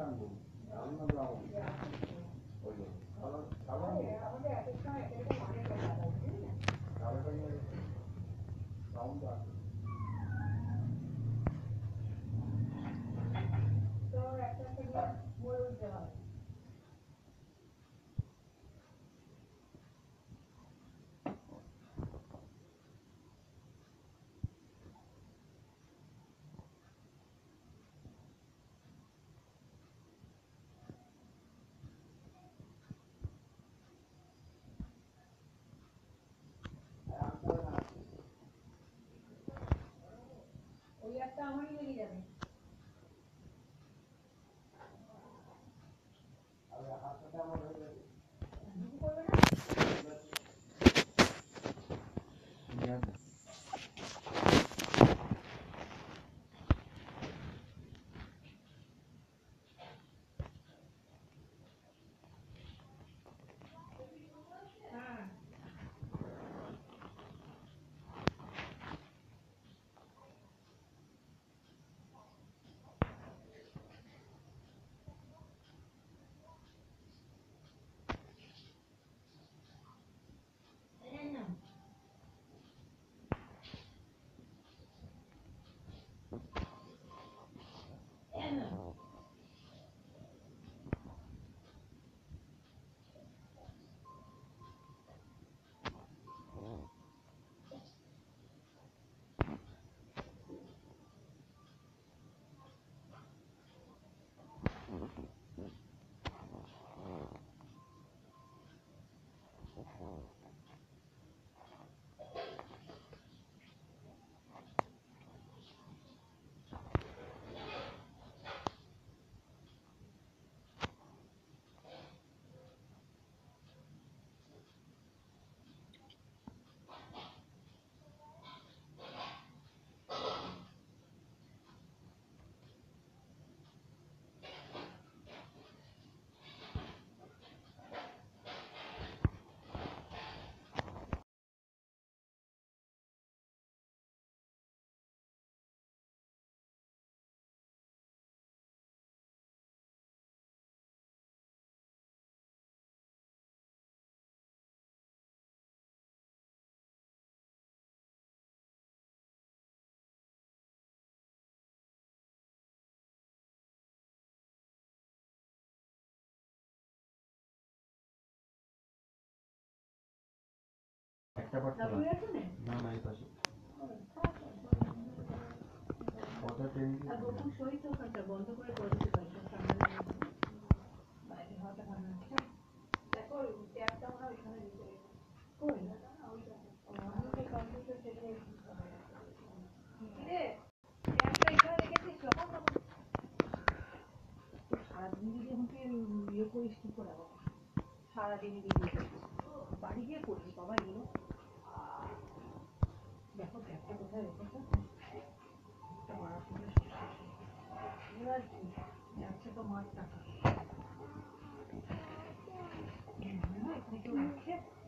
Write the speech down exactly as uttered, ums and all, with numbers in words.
একটা পাট না না এই পাশে কত ট্রেন আর গোকুল সই তো কাটা বন্ধ করে করে দিতে পারছো সামনে বাইরে হাতে ভালো আছে দেখো ট্যাপটা ওরা এখানে দিতে কই না না ওইটা আমি তো কম্পিউটার থেকে রে ট্যাপটা এখানে রেখেছিস যখন সারাদিন যদি আমাকে ইয়ে করিস কি করে হবে সারাদিন দিয়ে বাড়ি গিয়ে করবি বাবা এগুলো দেখো ট্যাপটা কোথায় রেখেছো যাচ্ছে তো মার টাকা এখানে কেউ রাখে